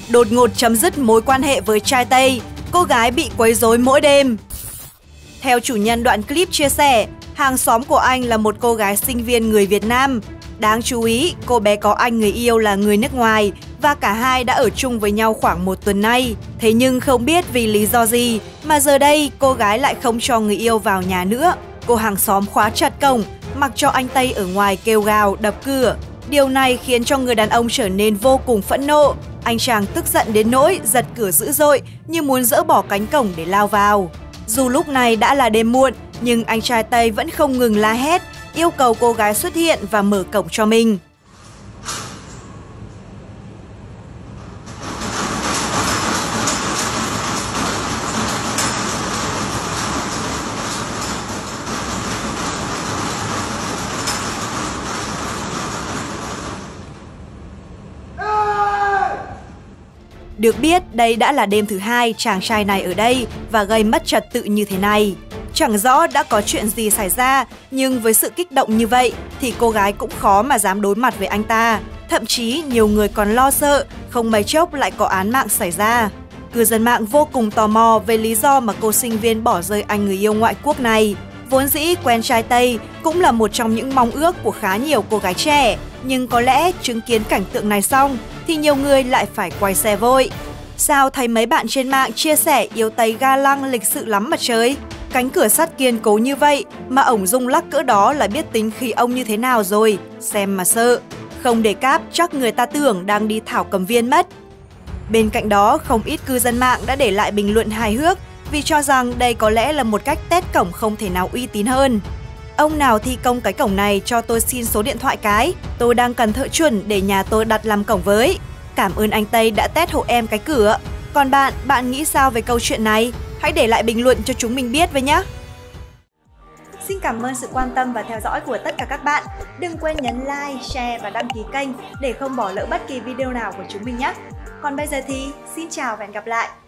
đột ngột chấm dứt mối quan hệ với trai Tây, cô gái bị quấy rối mỗi đêm. Theo chủ nhân đoạn clip chia sẻ, hàng xóm của anh là một cô gái sinh viên người Việt Nam. Đáng chú ý, cô bé có anh người yêu là người nước ngoài và cả hai đã ở chung với nhau khoảng 1 tuần nay. Thế nhưng không biết vì lý do gì mà giờ đây cô gái lại không cho người yêu vào nhà nữa. Cô hàng xóm khóa chặt cổng, mặc cho anh Tây ở ngoài kêu gào, đập cửa. Điều này khiến cho người đàn ông trở nên vô cùng phẫn nộ. Anh chàng tức giận đến nỗi giật cửa dữ dội như muốn dỡ bỏ cánh cổng để lao vào. Dù lúc này đã là đêm muộn, nhưng anh trai Tây vẫn không ngừng la hét, yêu cầu cô gái xuất hiện và mở cổng cho mình. Được biết, đây đã là đêm thứ hai chàng trai này ở đây và gây mất trật tự như thế này. Chẳng rõ đã có chuyện gì xảy ra, nhưng với sự kích động như vậy thì cô gái cũng khó mà dám đối mặt với anh ta. Thậm chí nhiều người còn lo sợ, không mấy chốc lại có án mạng xảy ra. Cư dân mạng vô cùng tò mò về lý do mà cô sinh viên bỏ rơi anh người yêu ngoại quốc này. Vốn dĩ quen trai Tây cũng là một trong những mong ước của khá nhiều cô gái trẻ. Nhưng có lẽ chứng kiến cảnh tượng này xong thì nhiều người lại phải quay xe vội. Sao thấy mấy bạn trên mạng chia sẻ yêu Tây ga lăng lịch sự lắm mà trời? Cánh cửa sắt kiên cố như vậy mà ổng rung lắc cỡ đó là biết tính khí ông như thế nào rồi, xem mà sợ. Không để cáp chắc người ta tưởng đang đi thảo cầm viên mất. Bên cạnh đó, không ít cư dân mạng đã để lại bình luận hài hước vì cho rằng đây có lẽ là một cách test cổng không thể nào uy tín hơn. Ông nào thi công cái cổng này cho tôi xin số điện thoại cái, tôi đang cần thợ chuẩn để nhà tôi đặt làm cổng với. Cảm ơn anh Tây đã test hộ em cái cửa. Còn bạn nghĩ sao về câu chuyện này? Hãy để lại bình luận cho chúng mình biết với nhé! Xin cảm ơn sự quan tâm và theo dõi của tất cả các bạn. Đừng quên nhấn like, share và đăng ký kênh để không bỏ lỡ bất kỳ video nào của chúng mình nhé! Còn bây giờ thì xin chào và hẹn gặp lại!